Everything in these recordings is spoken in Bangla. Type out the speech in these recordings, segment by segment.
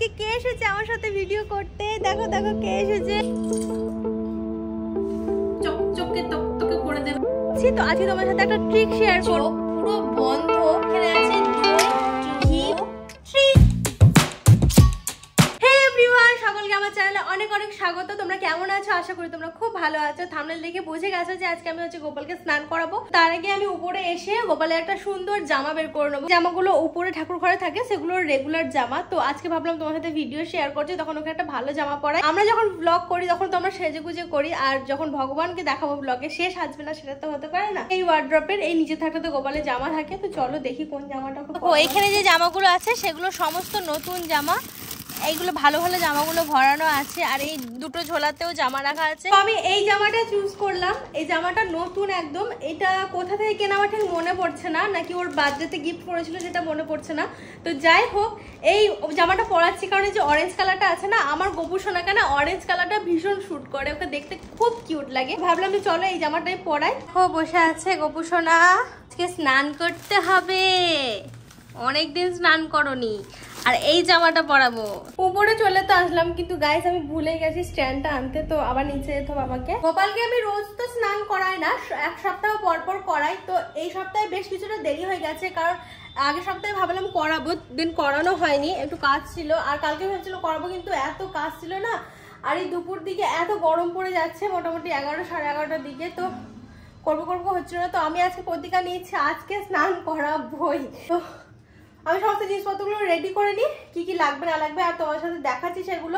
আজকে কে এসেছে আমার সাথে ভিডিও করতে? দেখো দেখো কে এসেছে। চকচকে তকতকে করে দেব। তো আজকে তোমার সাথে একটা ট্রিক শেয়ার করব। পুরো বন্ধ, এখানে আছে দই, ঘি, ট্রিক। হে এভরিওয়ান, সকলকে আমার চ্যানেলে অনেক অনেক স্বাগত। তোমরা কেমন আছো? আশা করি তোমরা খুব ভালো আছো। থাম্বনেল দেখে বুঝে গেছো যে আজকে আমি গোপালকে স্নান করাবো। তার আগে আমি উপরে এসে গোপালের একটা সুন্দর জামা বের করে নেবো। জামাগুলো উপরে ঠাকুর ঘরে থাকে, সেগুলো রেগুলার জামা। তো আজকে ভাবলাম তোমার সাথে ভিডিও শেয়ার করছি, তখন ওকে একটা ভালো জামা পরাই। আমরা যখন ব্লগ করি তখন তো আমরা সেজে গুজে করি, আর যখন ভগবানকে দেখাবো ব্লগে সে সাজবে না, সেটা তো হতে পারে না। এই ওয়ার্ড্রপের এই নিচে থাকতে গোপালের জামা থাকে। তো চলো দেখি কোন জামাটা। ও এখানে যে জামাগুলো আছে সেগুলো সমস্ত নতুন জামা। এইগুলো ভালো ভালো জামাগুলো ভরানো আছে, আর এই দুটো ঝোলাতেও জামা রাখা আছে। তো আমি এই জামাটা চুজ করলাম। এই জামাটা নতুন একদম। এটা কোথা থেকে কেনা আমার ঠিক মনে পড়ছে না, নাকি ওর বার্থডেতে গিফট করেছিল যেটা মনে পড়ছে না। তো যাই হোক, এই জামাটা পরাচ্ছি কারণ যে অরেঞ্জ কালারটা আছে না, আমার গোপু সোনাকে না অরেঞ্জ কালারটা ভীষণ শুট করে, ওকে দেখতে খুব কিউট লাগে। ভাবলাম যে চলো এই জামাটাই পরাই। ও বসে আছে গোপু সোনা, আজকে স্নান করতে হবে, অনেকদিন স্নান করনি, আর এই জামাটা পরাবো। উপরে চলে তো আসলাম, কিন্তু গাইস আমি ভুলে গেছি স্ট্যান্ডটা আনতে। তো আবার নিচে যেতে হবে আমাকে। গোপালকে আমি রোজ তো স্নান করাই না, এক সপ্তাহ পর পর করাই। তো এই সপ্তাহে বেশ কিছুটা দেরি হয়ে গেছে, কারণ আগের সপ্তাহে ভাবলাম করাবো, দিন করানো হয়নি, একটু কাজ ছিল। আর কালকে ভাবছিল করাবো, কিন্তু এত কাজ ছিল না। আর এই দুপুর দিকে এত গরম পড়ে যাচ্ছে, মোটামুটি 11 সাড়ে 11টার দিকে। তো করবো হচ্ছিল না। তো আমি আজকে প্রতিজ্ঞা নিয়েছি আজকে স্নান করাবোই। তো আমি সমস্ত জিনিসপত্রগুলো রেডি করে নিই, কি কি লাগবে না লাগবে, আর তোমার সাথে দেখাচ্ছি সেগুলো।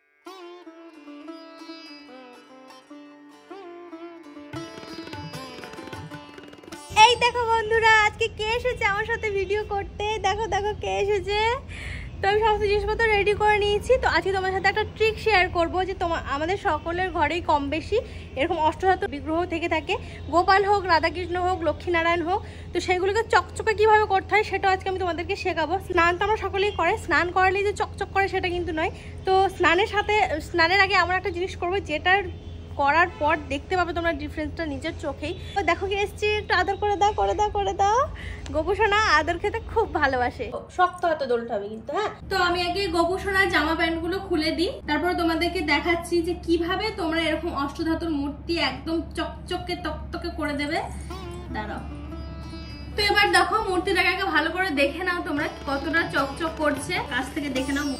এই দেখো বন্ধুরা, আজকে কে এসেছে আমার সাথে ভিডিও করতে? দেখো দেখো কে এসেছে। তো আমি সমস্ত জিনিসপত্র রেডি করে নিয়েছি। তো আজকে তোমার সাথে একটা ট্রিক শেয়ার করবো, যে আমাদের সকলের ঘরেই কম বেশি এরকম অষ্টধাতু বিগ্রহ থেকে থাকে। গোপাল হোক, রাধাকৃষ্ণ হোক, লক্ষ্মীনারায়ণ হোক। তো সেগুলোকে চকচকে কিভাবে করতে হয় সেটা আজকে আমি তোমাদেরকে শেখাবো। স্নান তো আমরা সকলেই করে, স্নান করালেই যে চকচক করে সেটা কিন্তু নয়। তো স্নানের আগে আমরা একটা জিনিস করবো, যেটার করার পর দেখতে পাবে তোমরা ডিফারেন্সটা নিজের চোখেই। তো দেখো কি এসছি, একটু আদর করে দাও, করে দাও, করে দাও। গোপু সোনা আদর খেতে খুব ভালোবাসে। শক্ত হাতে দোলতে হবে কিন্তু, হ্যাঁ। তো আমি আগে গোপু সোনার জামা প্যান্ট গুলো খুলে দিই, তারপর তোমাদেরকে দেখাচ্ছি যে কিভাবে তোমরা এরকম অষ্টধাতুর মূর্তি একদম চকচকে তকতকে করে দেবে। দাঁড়াও। তো এবার দেখো মূর্তিটাকে আগে ভালো করে দেখে নাও তোমরা কতটা চকচক করছে, কাছ থেকে দেখে নাও।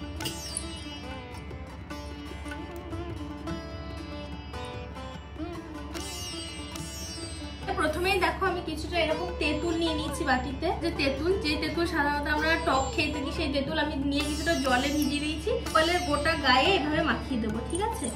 প্রথমেই দেখো আমি কিছুটা এরকম তেঁতুল নিয়ে নিচ্ছি বাটিতে। যে তেঁতুল সাধারণত আমরা টক খেয়ে থাকি, সেই তেঁতুল আমি নিয়ে কিছুটা জলে ভিজিয়ে দিয়েছি। ফলে গোটা গায়ে এভাবে মাখিয়ে দেবো, ঠিক আছে।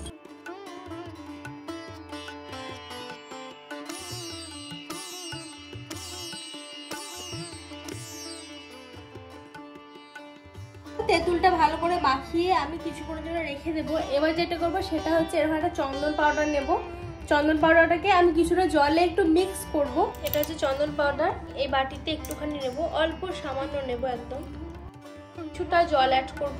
তেঁতুলটা ভালো করে মাখিয়ে আমি কিছুক্ষণের জন্য রেখে দেবো। এবার যেটা করবো সেটা হচ্ছে এরকম একটা চন্দন পাউডার নেব। চন্দন পাউডারটাকে আমি কিছুটা জলে একটু মিক্স করব। এটা হচ্ছে চন্দন পাউডার। এই বাটিতে একটুখানি নেব, অল্প সামান্য নেব, একদম কিছুটা জল অ্যাড করব।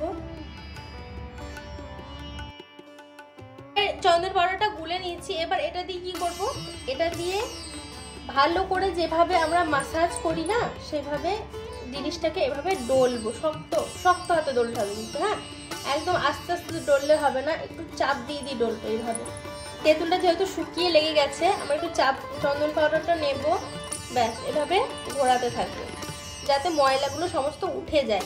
চন্দন পাউডারটা গুলে নিয়েছি। এবার এটা দিয়ে কি করব, এটা দিয়ে ভালো করে যেভাবে আমরা মাসাজ করি না, সেভাবে জিনিসটাকে এভাবে ডলবো। শক্ত হাতে ডলতে হবে কিন্তু, হ্যাঁ। একদম আস্তে আস্তে ডললে হবে না, একটু চাপ দিয়ে ডলবো এইভাবে। তেঁতুলটা যেহেতু শুকিয়ে লেগে গেছে, আমরা একটু চন্দন পাউডারটা নেব, ব্যাস এভাবে ঘোরাতে থাকবো যাতে ময়লাগুলো সমস্ত উঠে যায়।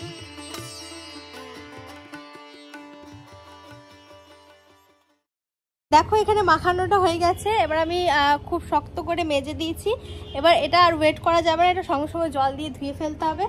দেখো এখানে মাখানোটা হয়ে গেছে। এবার আমি খুব শক্ত করে মেজে দিয়েছি। এবার এটা আর ওয়েট করা যাবে না, এটা সঙ্গে সঙ্গে জল দিয়ে ধুয়ে ফেলতে হবে।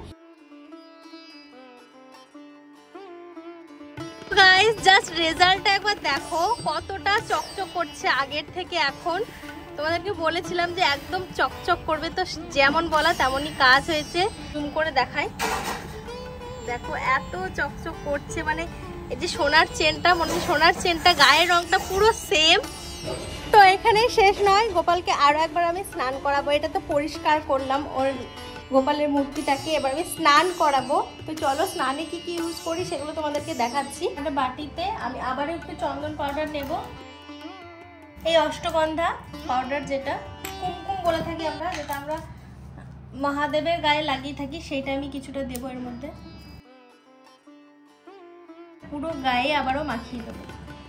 গাইস জাস্ট রেজাল্টটা একবার দেখো, কতটা চকচক করছে আগের থেকে এখন। তোমাদেরকে বলেছিলাম যে একদম চকচক করবে, তো যেমন বলা তেমনই কাজ হয়েছে। জুম করে দেখাই, দেখো এত চকচক করছে। মানে এই যে সোনার চেনটা, মনে হয় সোনার চেনটা, গায়ের রংটা পুরো সেম। তো এখানেই শেষ নয়, গোপালকে আরো একবার আমি স্নান করাবো। এটা তো পরিষ্কার করলাম ওর গোপালের মূর্তিটাকে, এবার আমি স্নান করাবো। তো চলো স্নানে কি কি ইউজ করি সেগুলো তোমাদেরকে দেখাচ্ছি। একটা বাটিতে আমি আবার একটু চন্দন পাউডার নেব, এই অষ্টগন্ধা পাউডার, যেটা কুমকুম বলে থাকি আমরা, যেটা আমরা মহাদেবের গায়ে লাগিয়ে থাকি, সেটা আমি কিছুটা দেবো এর মধ্যে। পুরো গায়ে আবারও মাখিয়ে দেবো।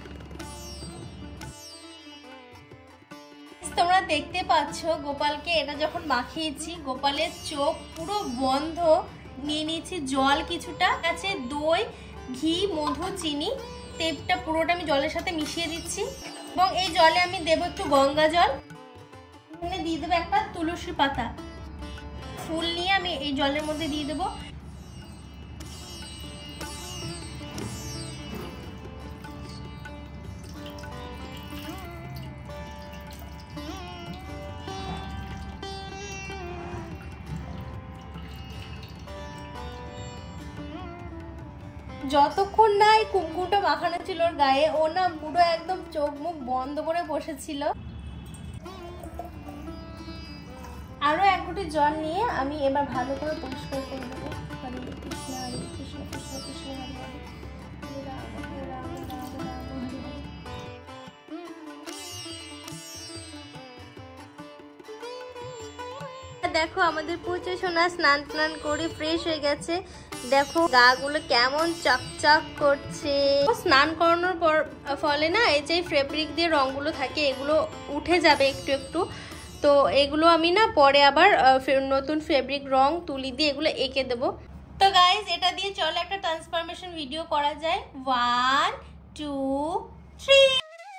তোমরা দেখতে পাচ্ছ গোপালকে এটা যখন মাখিয়েছি, গোপালের চোখ পুরো বন্ধ। নিয়ে নিয়েছি জল কিছুটা, আছে দই, ঘি, মধু, চিনি, তেলটা পুরোটা আমি জলের সাথে মিশিয়ে দিচ্ছি। এবং এই জলে আমি দেবো একটু গঙ্গা জল, এখানে দিয়ে দেবো একটা তুলসী পাতা, ফুল নিয়ে আমি এই জলের মধ্যে দিয়ে দেবো। যতক্ষণ না এই কুমকুমটা মাখানো ছিল ওর গায়ে, ও না পুরো একদম চোখ মুখ বন্ধ করে বসেছিল। আরো এক ঘটি জল নিয়ে আমি এবার ভালো করে পরিষ্কার করে দেবো। হরে কৃষ্ণ হরে কৃষ্ণ কৃষ্ণ কৃষ্ণ হরে হরে, হরে রাম হরে রাম রাম রাম হরে হরে। দেখো আমাদের পুচু সোনা স্নান টান করে ফ্রেশ হয়ে গেছে। দেখো গা গুলো কেমন চকচক করছে। স্নান করানোর পর ফলে না এই যে ফেব্রিক দিয়ে রঙগুলো থাকে এগুলো উঠে যাবে একটু একটু। তো এগুলো আমি না পরে আবার নতুন ফেব্রিক রং তুলি দিয়ে এগুলো এঁকে দেবো। তো গাইজ এটা দিয়ে চলো একটা ট্রান্সফরমেশন ভিডিও করা যায়। 1 2 3।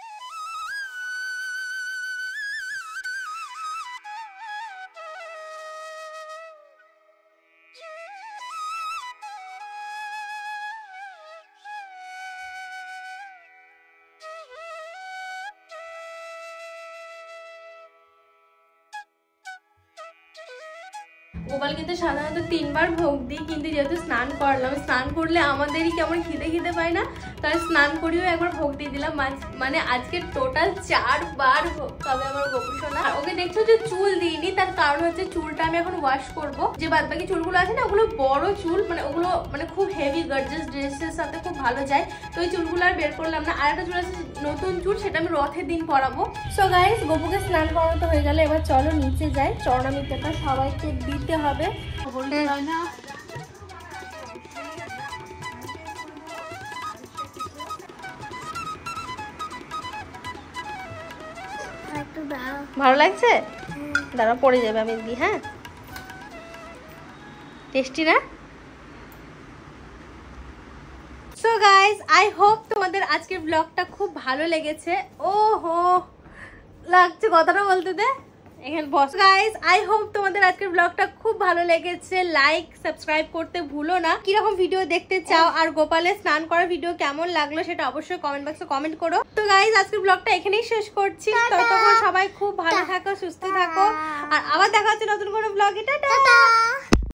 গোপাল কিন্তু সাধারণত 3 বার ভোগ দিই, কিন্তু যেহেতু স্নান করলাম, স্নান করলে আমাদেরই কেমন খিদে পায় না, তাই স্নান করিও একবার ভোগ দিয়ে দিলাম। মানে আজকে টোটাল 4 বার ভোগ খাবে আমার গোপু সোনা। আর ওকে দেখছো যে চুল দিইনি, তার কারণ হচ্ছে চুলটা আমি এখন ওয়াশ করব। যে বাদবাকি চুলগুলো আছে না ওগুলো বড় চুল, মানে ওগুলো মানে খুব হেভি গর্জিয়াস ড্রেসের সাথে খুব ভালো যায়। তো ওই চুলগুলো আর বের করলাম না। আর একটা চুল আছে নতুন চুল, সেটা আমি রথের দিন পরাবো। সো গাইস গোপুকে স্নান করানো হয়ে গেল, এবার চলো নিচে যাই। চরণামিত্রটা সবাইকে দিতে হবে। ভালো লাগছে? দাঁড়া পড়ে যাবে, আমি দিই। হ্যাঁ টেস্টি না? সো গাইস আই হোপ তোমাদের আজকের ব্লগটা খুব ভালো লেগেছে। ওহো লাগছে কথাটা বলতে দে, এখানে বস। গাইস আই হোপ তোমাদের আজকের ব্লগটা খুব ভালো লেগেছে। লাইক সাবস্ক্রাইব করতে ভুলো না। কিরকম ভিডিও দেখতে চাও আর গোপালের স্নান করার ভিডিও কেমন লাগলো সেটা অবশ্যই কমেন্ট বক্সে কমেন্ট করো। তো গাইস আজকের ব্লগটা এখানেই শেষ করছি। ততক্ষণ সবাই খুব ভালো থাকো, সুস্থ থাকো, আর আবার দেখা হচ্ছে নতুন কোনো ব্লগে। টাটা।